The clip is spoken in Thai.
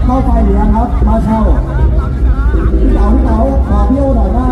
เข้าไฟหรือยังครับมาเช่าพี่เต๋าบอกพี่โอหน่อยว่า